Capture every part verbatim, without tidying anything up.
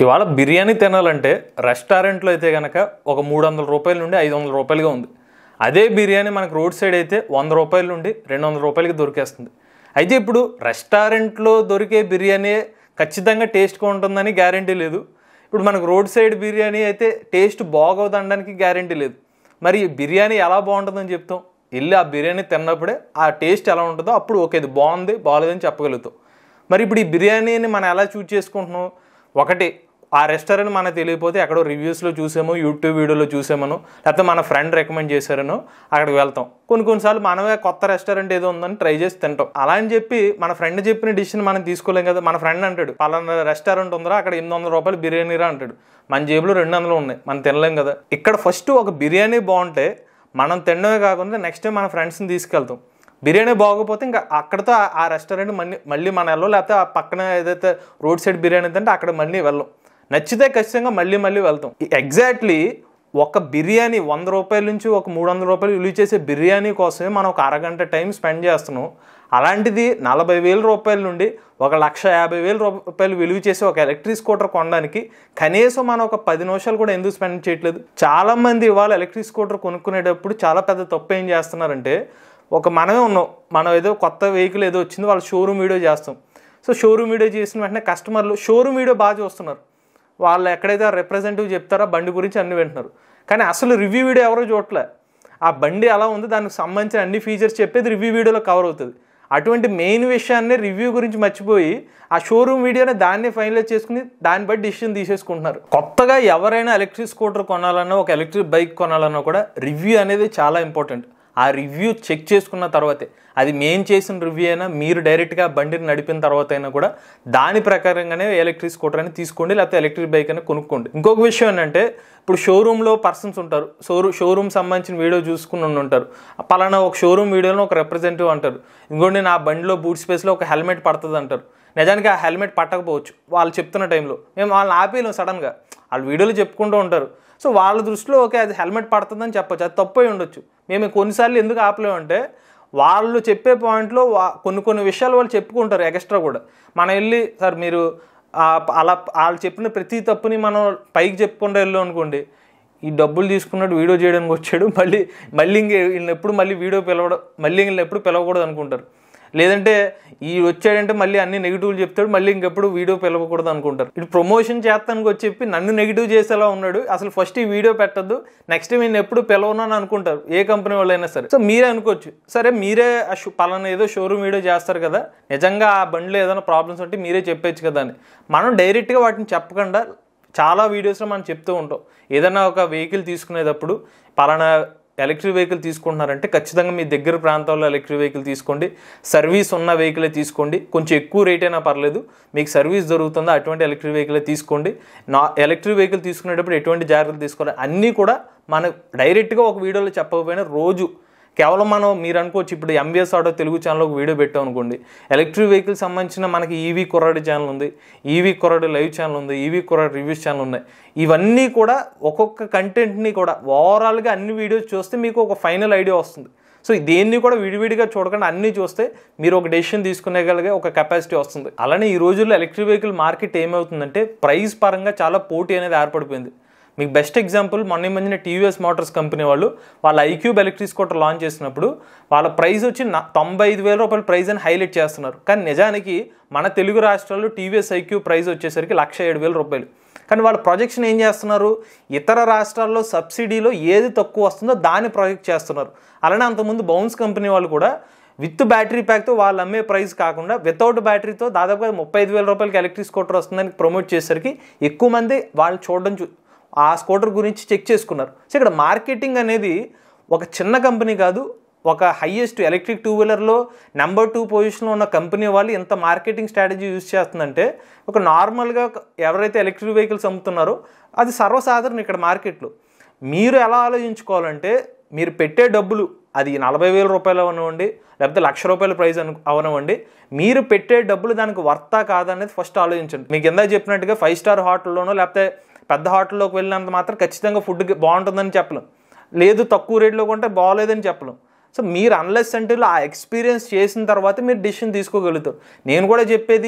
ఇవాళ బిర్యానీ తినాలంటే రెస్టారెంట్లో అయితే కనుక ఒక మూడు వందల రూపాయల నుండి ఐదు వందల రూపాయలుగా ఉంది. అదే బిర్యానీ మనకు రోడ్ సైడ్ అయితే వంద రూపాయల నుండి రెండు వందల రూపాయలకి దొరికేస్తుంది. అయితే ఇప్పుడు రెస్టారెంట్లో దొరికే బిర్యానీ ఖచ్చితంగా టేస్ట్గా ఉంటుందని గ్యారంటీ లేదు. ఇప్పుడు మనకు రోడ్ సైడ్ బిర్యానీ అయితే టేస్ట్ బాగోదనడానికి గ్యారంటీ లేదు. మరి బిర్యానీ ఎలా బాగుంటుందని చెప్తాం? వెళ్ళి ఆ బిర్యానీ తిన్నప్పుడే ఆ టేస్ట్ ఎలా ఉంటుందో అప్పుడు ఓకే ఇది బాగుంది బాగోలేదని చెప్పగలుగుతాం. మరి ఇప్పుడు ఈ బిర్యానీని మనం ఎలా చూజ్ చేసుకుంటున్నాం? ఒకటి ఆ రెస్టారెంట్ మనకు తెలియకపోతే ఎక్కడో రివ్యూస్లో చూసామో యూట్యూబ్ వీడియోలో చూసామనో లేకపోతే మన ఫ్రెండ్ రికమెండ్ చేశారనో అక్కడికి వెళ్తాం. కొన్ని కొన్నిసార్లు మనమే కొత్త రెస్టారెంట్ ఏదో ఉందని ట్రై చేసి తింటాం. అలా అని చెప్పి మన ఫ్రెండ్ చెప్పిన డిసిషన్ మనం తీసుకోలేం కదా. మన ఫ్రెండ్ అంటాడు పలానా రెస్టారెంట్ ఉందిరా అక్కడ ఎనిమిది వందల రూపాయలు బిర్యానీరా అంటాడు. మన జేబులో రెండు వందలు ఉన్నాయి, మనం తినలేం కదా. ఇక్కడ ఫస్ట్ ఒక బిర్యానీ బాగుంటే మనం తినడమే కాకుండా నెక్స్ట్ టైం మన ఫ్రెండ్స్ని తీసుకెళ్తాం. బిర్యానీ బాగోకపోతే ఇంకా అక్కడితో ఆ రెస్టారెంట్ మళ్ళీ మళ్ళీ మన వెళ్ళం, లేకపోతే ఆ పక్కన ఏదైతే రోడ్ సైడ్ బిర్యానీ అంటే అక్కడ మళ్ళీ వెళ్ళం. నచ్చితే ఖచ్చితంగా మళ్ళీ మళ్ళీ వెళ్తాం. ఎగ్జాక్ట్లీ ఒక బిర్యానీ వంద రూపాయల నుంచి ఒక మూడు వందల రూపాయలు విలువ చేసే బిర్యానీ కోసమే మనం ఒక అరగంట టైం స్పెండ్ చేస్తున్నాం. అలాంటిది నలభై వేల రూపాయల నుండి ఒక లక్ష యాభై వేల రూపాయలు విలువ చేసి ఒక ఎలక్ట్రిక్ స్కూటర్ కొనడానికి కనీసం మనం ఒక పది నిమిషాలు కూడా ఎందుకు స్పెండ్ చేయట్లేదు? చాలామంది ఇవాళ ఎలక్ట్రిక్ స్కూటర్ కొనుక్కునేటప్పుడు చాలా పెద్ద తప్పు ఏం చేస్తున్నారంటే, ఒక మనమే ఉన్నాం, మనం ఏదో కొత్త వెహికల్ ఏదో వచ్చింది వాళ్ళు షోరూమ్ వీడియో చేస్తాం. సో షోరూమ్ వీడియో చేసిన వెంటనే కస్టమర్లు షోరూమ్ వీడియో బాగా చూస్తున్నారు. వాళ్ళు ఎక్కడైతే రిప్రజెంటేటివ్ చెప్తారో బండి గురించి అన్ని వింటున్నారు. కానీ అసలు రివ్యూ వీడియో ఎవరో చూడట్లే. ఆ బండి ఎలా ఉంది దానికి సంబంధించిన అన్ని ఫీచర్స్ చెప్పేది రివ్యూ వీడియోలో కవర్ అవుతుంది. అటువంటి మెయిన్ విషయాన్ని రివ్యూ గురించి మర్చిపోయి ఆ షోరూమ్ వీడియోని దాన్ని ఫైనలైజ్ చేసుకుని దాన్ని బట్టి డిసిషన్ తీసేసుకుంటున్నారు. కొత్తగా ఎవరైనా ఎలక్ట్రిక్ స్కూటర్ కొనాలన్నా ఒక ఎలక్ట్రిక్ బైక్ కొనాలన్నా కూడా రివ్యూ అనేది చాలా ఇంపార్టెంట్. ఆ రివ్యూ చెక్ చేసుకున్న తర్వాతే, అది మేము చేసిన రివ్యూ అయినా మీరు డైరెక్ట్గా బండిని నడిపిన తర్వాత అయినా కూడా దాని ప్రకారంగానే ఎలక్ట్రిక్ స్కూటర్ అని తీసుకోండి, లేకపోతే ఎలక్ట్రిక్ బైక్ అని కొనుక్కోండి. ఇంకొక విషయం ఏంటంటే, ఇప్పుడు షోరూంలో పర్సన్స్ ఉంటారు, షోరూ షోరూమ్ సంబంధించిన వీడియో చూసుకుని ఉంటారు. పలానా ఒక షోరూమ్ వీడియోలో ఒక రిప్రజెంటేటివ్ అంటారు, ఇంకోటి నా బండిలో బూట్ స్పేస్లో ఒక హెల్మెట్ పడుతుంది అంటారు. నిజానికి ఆ హెల్మెట్ పట్టకపోవచ్చు వాళ్ళు చెప్తున్న టైంలో. మేము వాళ్ళని ఆపేయలేం సడన్గా, వాళ్ళు వీడియోలో చెప్పుకుంటూ ఉంటారు. సో వాళ్ళ దృష్టిలో ఓకే అది హెల్మెట్ పడుతుందని చెప్పొచ్చు, అది తప్పై ఉండొచ్చు. మేము కొన్నిసార్లు ఎందుకు ఆపలేమంటే వాళ్ళు చెప్పే పాయింట్లో వా కొన్ని కొన్ని విషయాలు వాళ్ళు చెప్పుకుంటారు ఎక్స్ట్రా కూడా. మనం వెళ్ళి సార్ మీరు అలా వాళ్ళు చెప్పిన ప్రతి తప్పుని మనం పైకి చెప్పుకుంటూ వెళ్ళాం అనుకోండి, ఈ డబ్బులు తీసుకున్నట్టు వీడియో చేయడానికి వచ్చాడు, మళ్ళీ మళ్ళీ ఇంక వీళ్ళని ఎప్పుడు మళ్ళీ వీడియో పిలవడం, మళ్ళీ వీళ్ళని ఎప్పుడు పిలవకూడదు అనుకుంటారు. లేదంటే ఈ వచ్చాడంటే మళ్ళీ అన్ని నెగిటివ్లు చెప్తాడు, మళ్ళీ ఇంకెప్పుడు వీడియో పిలవకూడదు అనుకుంటారు. ఇటు ప్రమోషన్ చేస్తానికి వచ్చి చెప్పి నన్ను నెగిటివ్ చేసేలా ఉన్నాడు, అసలు ఫస్ట్ ఈ వీడియో పెట్టద్దు, నెక్స్ట్ నేను ఎప్పుడు పిలవను అని అనుకుంటారు ఏ కంపెనీ వాళ్ళైనా సరే. సో మీరే అనుకోవచ్చు, సరే మీరే పలానా ఏదో షోరూమ్ వీడియో చేస్తారు కదా, నిజంగా ఆ బండిలో ఏదైనా ప్రాబ్లమ్స్ ఉంటే మీరే చెప్పచ్చు కదా అని. మనం డైరెక్ట్గా వాటిని చెప్పకుండా చాలా వీడియోస్లో మనం చెప్తూ ఉంటాం. ఏదైనా ఒక వెహికల్ తీసుకునేటప్పుడు పలానా ఎలక్ట్రిక్ వెహికల్ తీసుకుంటున్నారంటే ఖచ్చితంగా మీ దగ్గర ప్రాంతాల్లో ఎలక్ట్రిక్ వెహికల్ తీసుకోండి, సర్వీస్ ఉన్న వెహికలే తీసుకోండి, కొంచెం ఎక్కువ రేట్ అయినా పర్లేదు, మీకు సర్వీస్ దొరుకుతుందో అటువంటి ఎలక్ట్రిక్ వెహికలే తీసుకోండి. నా ఎలక్ట్రిక్ వెహికల్ తీసుకునేటప్పుడు ఎటువంటి జాగ్రత్తలు తీసుకోవాలి అన్నీ కూడా మనం డైరెక్ట్గా ఒక వీడియోలో చెప్పకపోయినా రోజు కేవలం మనం మీరు అనుకోవచ్చు, ఇప్పుడు ఎంబీఎస్ ఆటో తెలుగు ఛానల్ ఒక వీడియో పెట్టాం అనుకోండి, ఎలక్ట్రిక్ వెహికల్ సంబంధించిన మనకి ఈవీ కుర్రాడి ఛానల్ ఉంది, ఈవీ కుర్రాడి లైవ్ ఛానల్ ఉంది, ఈవీ కుర్రాడి రివ్యూస్ ఛానల్ ఉన్నాయి. ఇవన్నీ కూడా ఒక్కొక్క కంటెంట్ని కూడా ఓవరాల్గా అన్ని వీడియోస్ చూస్తే మీకు ఒక ఫైనల్ ఐడియా వస్తుంది. సో దేన్ని కూడా విడివిడిగా చూడకుండా అన్నీ చూస్తే మీరు ఒక డెసిషన్ తీసుకునేగలిగే ఒక కెపాసిటీ వస్తుంది. అలానే ఈ రోజుల్లో ఎలక్ట్రిక్ వెహికల్ మార్కెట్ ఏమవుతుందంటే ప్రైస్ పరంగా చాలా పోటీ అనేది ఏర్పడిపోయింది. మీకు బెస్ట్ ఎగ్జాంపుల్ మొన్న మధ్యన టీవీఎస్ మోటార్స్ కంపెనీ వాళ్ళు వాళ్ళ ఐక్యూబ్ ఎలక్ట్రిక్ స్కూటర్ లాంచ్ చేసినప్పుడు వాళ్ళ ప్రైస్ వచ్చి తొంభై ఐదు వేల రూపాయల ప్రైస్ అని హైలైట్ చేస్తున్నారు. కానీ నిజానికి మన తెలుగు రాష్ట్రాల్లో టీవీఎస్ ఐక్యూబ్ ప్రైస్ వచ్చేసరికి లక్ష ఏడు వేల రూపాయలు. కానీ వాళ్ళ ప్రొజెక్షన్ ఏం చేస్తున్నారు, ఇతర రాష్ట్రాల్లో సబ్సిడీలో ఏది తక్కువ వస్తుందో దాన్ని ప్రొజెక్ట్ చేస్తున్నారు. అలానే అంతకుముందు బౌన్స్ కంపెనీ వాళ్ళు కూడా విత్ బ్యాటరీ ప్యాక్తో వాళ్ళు అమ్మే ప్రైస్ కాకుండా వితౌట్ బ్యాటరీతో దాదాపుగా ముప్పై ఐదు వేల రూపాయలకి ఎలక్ట్రిక్ స్కూటర్ వస్తుందని ప్రమోట్ చేసేసరికి ఎక్కువ మంది వాళ్ళు చూడడం చూ ఆ స్కూటర్ గురించి చెక్ చేసుకున్నారు. సో ఇక్కడ మార్కెటింగ్ అనేది ఒక చిన్న కంపెనీ కాదు, ఒక హైయెస్ట్ ఎలక్ట్రిక్ టూ వీలర్లో నెంబర్ టూ పొజిషన్లో ఉన్న కంపెనీ వాళ్ళు ఎంత మార్కెటింగ్ స్ట్రాటజీ యూజ్ చేస్తుందంటే, ఒక నార్మల్గా ఎవరైతే ఎలక్ట్రిక్ వెహికల్స్ అమ్ముతున్నారో అది సర్వసాధారణం ఇక్కడ మార్కెట్లో. మీరు ఎలా ఆలోచించుకోవాలంటే, మీరు పెట్టే డబ్బులు అది నలభై వేల రూపాయలు అవనివ్వండి, లేకపోతే లక్ష రూపాయల ప్రైస్ అను అవనివ్వండి, మీరు పెట్టే డబ్బులు దానికి వర్తా కాదనేది ఫస్ట్ ఆలోచించండి. మీకు ఎంత చెప్పినట్టుగా ఫైవ్ స్టార్ హోటల్లోనో లేకపోతే పెద్ద హోటల్లోకి వెళ్ళినంత మాత్రం ఖచ్చితంగా ఫుడ్ బాగుంటుందని చెప్పలేం, లేదు తక్కువ రేట్లో కొంటే బాగోలేదని చెప్పలేం. సో మీరు అన్లెస్ అంటే ఆ ఎక్స్పీరియన్స్ చేసిన తర్వాత మీరు డిసిషన్ తీసుకోగలుగుతారు. నేను కూడా చెప్పేది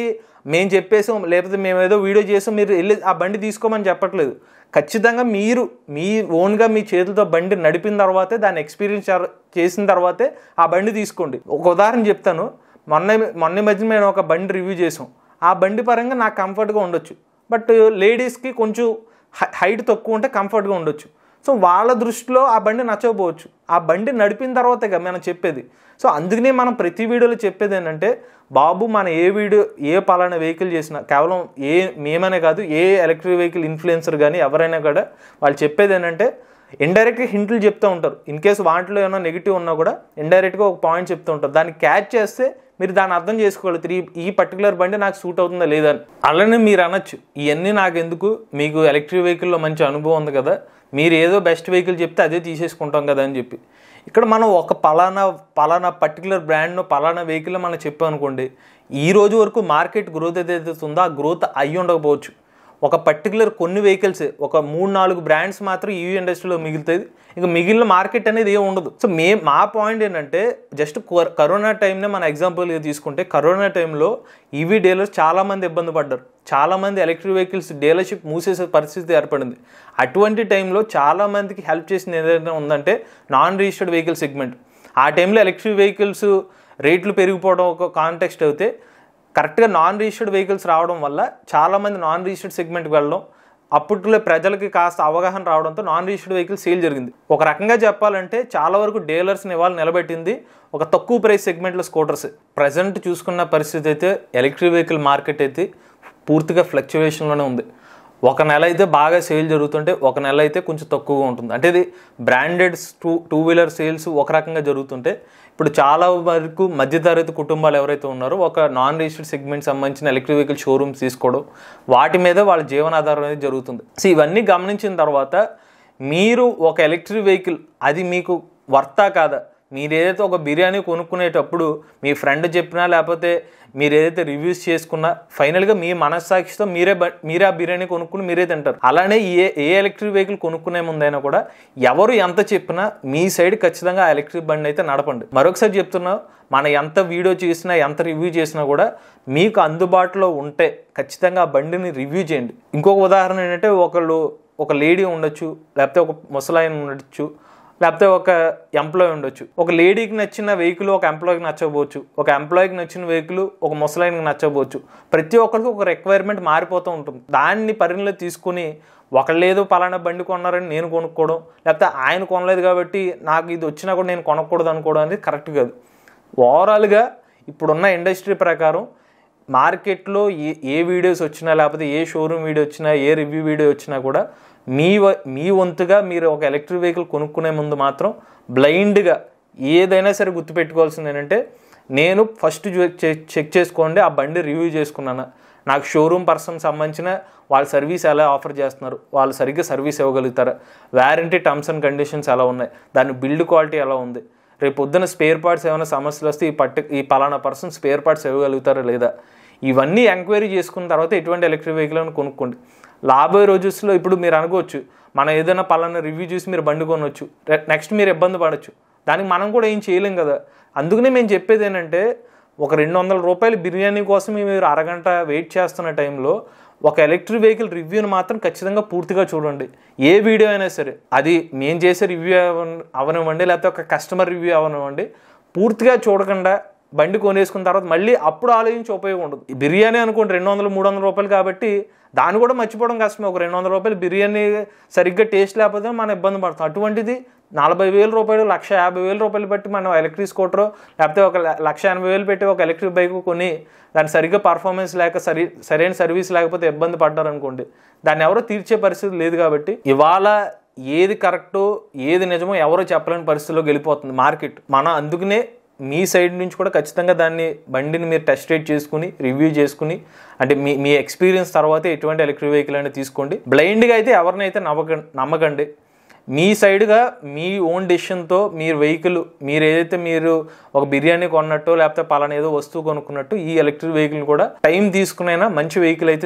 మేము చెప్పేసాం లేకపోతే మేము ఏదో వీడియో చేసాం మీరు వెళ్ళి ఆ బండి తీసుకోమని చెప్పట్లేదు. ఖచ్చితంగా మీరు మీ ఓన్గా మీ చేతులతో బండి నడిపిన తర్వాతే దాన్ని ఎక్స్పీరియన్స్ చేసిన తర్వాతే ఆ బండి తీసుకోండి. ఒక ఉదాహరణ చెప్తాను. మొన్న మొన్న మధ్య మేము ఒక బండి రివ్యూ చేసాం. ఆ బండి పరంగా నాకు కంఫర్ట్గా ఉండొచ్చు, బట్ లేడీస్కి కొంచెం హైట్ తక్కువ ఉంటే కంఫర్ట్గా ఉండొచ్చు. సో వాళ్ళ దృష్టిలో ఆ బండి నచ్చకపోవచ్చు. ఆ బండి నడిపిన తర్వాతే కదా మనం చెప్పేది. సో అందుకనే మనం ప్రతి వీడియోలో చెప్పేది ఏంటంటే, బాబు మన ఏ వీడియో ఏ పలానా వెహికల్ చేసినా కేవలం ఏ మేమనే కాదు, ఏ ఎలక్ట్రిక్ వెహికల్ ఇన్ఫ్లుయెన్సర్ కానీ ఎవరైనా కూడా వాళ్ళు చెప్పేది ఏంటంటే ఇండైరెక్ట్గా హింట్లు చెప్తూ ఉంటారు. ఇన్ కేసు వాటిలో ఏమైనా నెగిటివ్ ఉన్నా కూడా ఇండైరెక్ట్గా ఒక పాయింట్ చెప్తూ ఉంటారు. దాన్ని క్యాచ్ చేస్తే మీరు దాన్ని అర్థం చేసుకోగలుగుతారు, ఈ పర్టికులర్ బండి నాకు సూట్ అవుతుందా లేదా అని. అలానే మీరు అనొచ్చు, ఇవన్నీ నాకు ఎందుకు, మీకు ఎలక్ట్రిక్ వెహికల్లో మంచి అనుభవం ఉంది కదా, మీరు ఏదో బెస్ట్ వెహికల్ చెప్తే అదే తీసేసుకుంటాం కదా అని చెప్పి. ఇక్కడ మనం ఒక పలానా పలానా పర్టికులర్ బ్రాండ్ను పలానా వెహికల్ మనం చెప్పామనుకోండి, ఈ రోజు వరకు మార్కెట్ గ్రోత్ ఏదైతే ఉందో ఆ గ్రోత్ అయ్యి ఉండకపోవచ్చు. ఒక పర్టికులర్ కొన్ని వెహికల్స్ ఒక మూడు నాలుగు బ్రాండ్స్ మాత్రం ఈవీ ఇండస్ట్రీలో మిగులుతుంది, ఇంకా మిగిలిన మార్కెట్ అనేది ఏం ఉండదు. సో మే మా పాయింట్ ఏంటంటే, జస్ట్ కరోనా టైంనే మన ఎగ్జాంపుల్గా తీసుకుంటే, కరోనా టైంలో ఈవీ డీలర్స్ చాలామంది ఇబ్బంది పడ్డారు. చాలామంది ఎలక్ట్రిక్ వెహికల్స్ డీలర్షిప్ మూసేసే పరిస్థితి ఏర్పడింది. అటువంటి టైంలో చాలామందికి హెల్ప్ చేసింది ఏదైనా ఉందంటే నాన్ రిజిస్టర్డ్ వెహికల్ సెగ్మెంట్. ఆ టైంలో ఎలక్ట్రిక్ వెహికల్స్ రేట్లు పెరిగిపోవడం ఒక కాంటెక్స్ట్ అయితే, కరెక్ట్గా నాన్ రిజిస్టర్డ్ వెహికల్స్ రావడం వల్ల చాలామంది నాన్ రిజిస్టర్డ్ సెగ్మెంట్కి వెళ్ళడం, అప్పట్లో ప్రజలకి కాస్త అవగాహన రావడంతో నాన్ రిజిస్టర్డ్ వెహికల్ సేల్ జరిగింది. ఒక రకంగా చెప్పాలంటే చాలా వరకు డీలర్స్ని ఇవాళ నిలబెట్టింది ఒక తక్కువ ప్రైస్ సెగ్మెంట్లో స్కూటర్స్. ప్రజెంట్ చూసుకున్న పరిస్థితి అయితే ఎలక్ట్రిక్ వెహికల్ మార్కెట్ అయితే పూర్తిగా ఫ్లక్చువేషన్లోనే ఉంది. ఒక నెల అయితే బాగా సేల్ జరుగుతుంటే ఒక నెల అయితే కొంచెం తక్కువగా ఉంటుంది. అంటే ఇది branded two two wheeler sales ఒక రకంగా జరుగుతుంటే, ఇప్పుడు చాలా వరకు మధ్యతరగతి కుటుంబాలు ఎవరైతే ఉన్నారో ఒక నాన్ రిజిస్టర్డ్ సెగ్మెంట్ సంబంధించిన ఎలక్ట్రిక్ వెహికల్ షోరూమ్స్ తీసుకోవడం, వాటి మీద వాళ్ళ జీవనాధారం అనేది జరుగుతుంది. సో ఇవన్నీ గమనించిన తర్వాత మీరు ఒక ఎలక్ట్రిక్ వెహికల్ అది మీకు వర్తా కాదా, మీరు ఏదైతే ఒక బిర్యానీ కొనుక్కునేటప్పుడు మీ ఫ్రెండ్ చెప్పినా లేకపోతే మీరు ఏదైతే రివ్యూస్ చేసుకున్నా ఫైనల్గా మీ మనస్సాక్షితో మీరే మీరే ఆ బిర్యానీ కొనుక్కుని మీరే తింటారు. అలానే ఏ ఏ ఎలక్ట్రిక్ వెహికల్ కొనుక్కునే ముందైనా కూడా ఎవరు ఎంత చెప్పినా మీ సైడ్ ఖచ్చితంగా ఆ ఎలక్ట్రిక్ బండి అయితే నడపండి. మరొకసారి చెప్తున్నా, మన ఎంత వీడియో చేసినా ఎంత రివ్యూ చేసినా కూడా మీకు అందుబాటులో ఉంటే ఖచ్చితంగా ఆ బండిని రివ్యూ చేయండి. ఇంకొక ఉదాహరణ ఏంటంటే, ఒకళ్ళు ఒక లేడీ ఉండొచ్చు, లేకపోతే ఒక ముసలాయన ఉండొచ్చు, లేకపోతే ఒక ఎంప్లాయీ ఉండొచ్చు. ఒక లేడీకి నచ్చిన వెహికల్ ఒక ఎంప్లాయీకి నచ్చకపోవచ్చు, ఒక ఎంప్లాయీకి నచ్చిన వెహికల్ ఒక ముసలాయనకి నచ్చకపోవచ్చు. ప్రతి ఒక్కరికి ఒక రిక్వైర్మెంట్ మారిపోతూ ఉంటుంది. దాన్ని పరిగణలో తీసుకుని ఒకళ్ళు ఏదో పలానా బండి కొన్నారని నేను కొనుక్కోవడం, లేకపోతే ఆయన కొనలేదు కాబట్టి నాకు ఇది వచ్చినా కూడా నేను కొనకూడదు అనుకోవడం అనేది కరెక్ట్ కాదు. ఓవరాల్గా ఇప్పుడున్న ఇండస్ట్రీ ప్రకారం మార్కెట్లో ఏ ఏ వీడియోస్ వచ్చినా లేకపోతే ఏ షోరూమ్ వీడియో వచ్చినా ఏ రివ్యూ వీడియో వచ్చినా కూడా మీ మీ వంతుగా మీరు ఒక ఎలక్ట్రిక్ వెహికల్ కొనుక్కునే ముందు మాత్రం బ్లైండ్గా ఏదైనా సరే గుర్తుపెట్టుకోవాల్సింది ఏంటంటే, నేను ఫస్ట్ చెక్ చేసుకోండి ఆ బండి రివ్యూ చేసుకున్నాను, నాకు షోరూమ్ పర్సన్ సంబంధించిన వాళ్ళ సర్వీస్ ఎలా ఆఫర్ చేస్తున్నారు, వాళ్ళు సరిగ్గా సర్వీస్ ఇవ్వగలుగుతారా, వారంటీ టర్మ్స్ అండ్ కండిషన్స్ ఎలా ఉన్నాయి, దాని బిల్డ్ క్వాలిటీ ఎలా ఉంది, రేపు పొద్దున స్పేర్ పార్ట్స్ ఏమైనా సమస్యలు వస్తే ఈ పట్టి ఈ పలానా పర్సన్ స్పేర్ పార్ట్స్ ఇవ్వగలుగుతారా లేదా, ఇవన్నీ ఎంక్వైరీ చేసుకున్న తర్వాత ఎటువంటి ఎలక్ట్రిక్ వెహికల్ అని కొనుక్కోండి. రాబోయే రోజుల్లో ఇప్పుడు మీరు అనుకోవచ్చు, మనం ఏదైనా పలానా రివ్యూ చూసి మీరు బండి కొనవచ్చు, నెక్స్ట్ మీరు ఇబ్బంది పడవచ్చు, దానికి మనం కూడా ఏం చేయలేం కదా. అందుకనే మేము చెప్పేది ఏంటంటే, ఒక రెండు వందల రూపాయల బిర్యానీ కోసం మీరు అరగంట వెయిట్ చేస్తున్న టైంలో ఒక ఎలక్ట్రిక్ వెహికల్ రివ్యూని మాత్రం ఖచ్చితంగా పూర్తిగా చూడండి. ఏ వీడియో అయినా సరే, అది మేము చేసే రివ్యూ అవనివ్వండి లేకపోతే ఒక కస్టమర్ రివ్యూ అవనివ్వండి, పూర్తిగా చూడకుండా బండి కొనేసుకున్న తర్వాత మళ్ళీ అప్పుడు ఆలోచించి ఉపయోగం ఉండదు. బిర్యానీ అనుకోండి రెండు వందలు మూడు వందల రూపాయలు కాబట్టి దాన్ని కూడా మర్చిపోవడం కష్టమే. ఒక రెండు వందల రూపాయలు బిర్యానీ సరిగ్గా టేస్ట్ లేకపోతే మనం ఇబ్బంది పడతాం. అటువంటిది నలభై వేల రూపాయలు లక్ష యాభై వేల రూపాయలు పెట్టి మనం ఎలక్ట్రిక్ స్కూటరో లేకపోతే ఒక లక్ష ఎనభై వేలు పెట్టి ఒక ఎలక్ట్రిక్ బైక్ కొని దాని సరిగ్గా పర్ఫార్మెన్స్ లేక సరి సరైన సర్వీస్ లేకపోతే ఇబ్బంది పడ్డారనుకోండి, దాన్ని ఎవరో తీర్చే పరిస్థితి లేదు. కాబట్టి ఇవాళ ఏది కరెక్టో ఏది నిజమో ఎవరో చెప్పలేని పరిస్థితిలో వెళ్ళిపోతుంది మార్కెట్. మనం అందుకనే మీ సైడ్ నుంచి కూడా ఖచ్చితంగా దాన్ని బండిని మీరు టెస్ట్ రైడ్ చేసుకుని రివ్యూ చేసుకుని, అంటే మీ మీ ఎక్స్పీరియన్స్ తర్వాత ఎటువంటి ఎలక్ట్రిక్ వెహికల్ అనేది తీసుకోండి. బ్లైండ్గా అయితే ఎవరినైతే నమ్మక నమ్మకండి మీ సైడ్గా మీ ఓన్ డెసిషన్తో మీరు వెహికల్ మీరు ఏదైతే మీరు ఒక బిర్యానీ కొన్నట్టు లేకపోతే పలానా ఏదో వస్తువు కొనుక్కున్నట్టు ఈ ఎలక్ట్రిక్ వెహికల్ కూడా టైం తీసుకునైనా మంచి వెహికల్ అయితే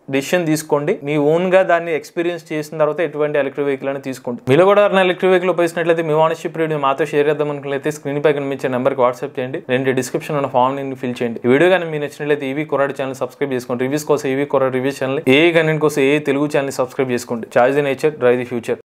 డిసిషన్ తీసుకోండి. మీ ఓన్ గా దాన్ని ఎక్స్పీరియన్స్ చేసిన తర్వాత ఎటువంటి ఎలక్ట్రిక్ వెహికల్ అని తీసుకోండి. మీలో కూడా ఎలక్ట్రిక్ వెహికల్ ఉపయోగించినట్లయితే మీ ఓనర్షిప్ రేట్ మాతో షేర్ చేద్దాం అనుకున్నట్లయితే స్క్రీన్ పై కనిపించే నెంబర్కి వాట్సాప్ చేయండి. రెండు డిస్క్రిప్షన్ ఉన్న ఫామ్ ని ఫిల్ చేయండి. ఈ వీడియో కానీ మీకు నచ్చినట్లయితే ఈవీ కొరాడు ఛానల్ సబ్స్క్రైబ్ చేసుకోండి. రివ్యూస్ కోసం ఈవీ కొరాడు రివ్యూస్ ఛానల్, ఏ కంటెంట్ కోసం ఏ తెలుగు ఛానల్ సబ్స్క్రైబ్ చేసుకోండి. Charge the nature, drive the future.